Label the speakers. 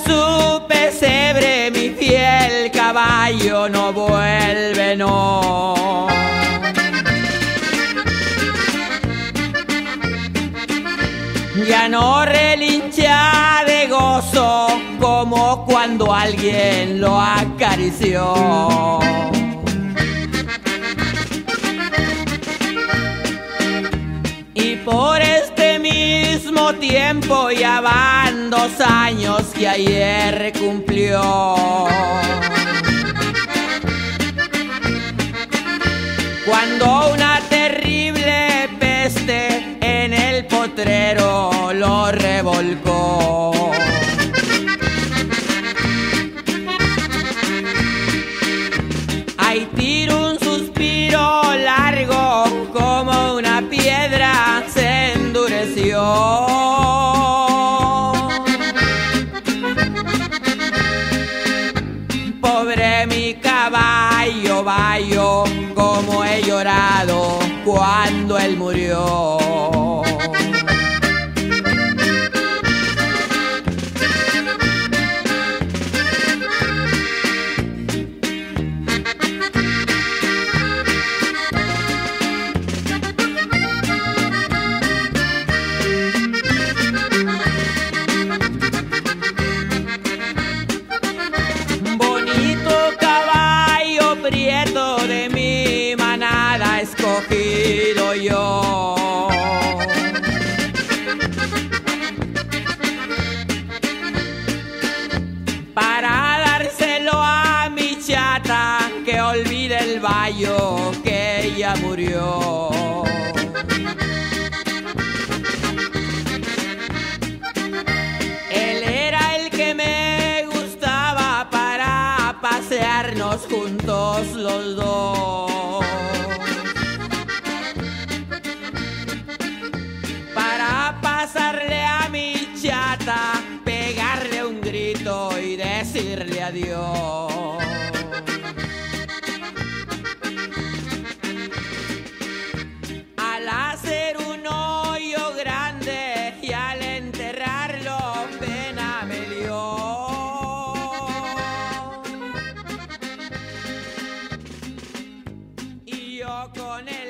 Speaker 1: su pesebre mi fiel caballo no vuelve, no. Ya no relincha de gozo como cuando alguien lo acarició. Y por este mismo tiempo ya van 2 años que ayer cumplió. Cuando una terrible peste en el potrero lo revolcó. Ahí tiro un suspiro largo, como una piedra se endureció. Pobre mi caballo, vaya como he llorado cuando él murió. Prieto de mi manada escogido yo. Para dárselo a mi chata, que olvide el vallo que ella murió. Él era el que me gustaba para pasearnos juntos los dos, para pasarle a mi chata, pegarle un grito y decirle adiós. Al hacer un hoyo grande y al enterrarlo pena me dio. Con él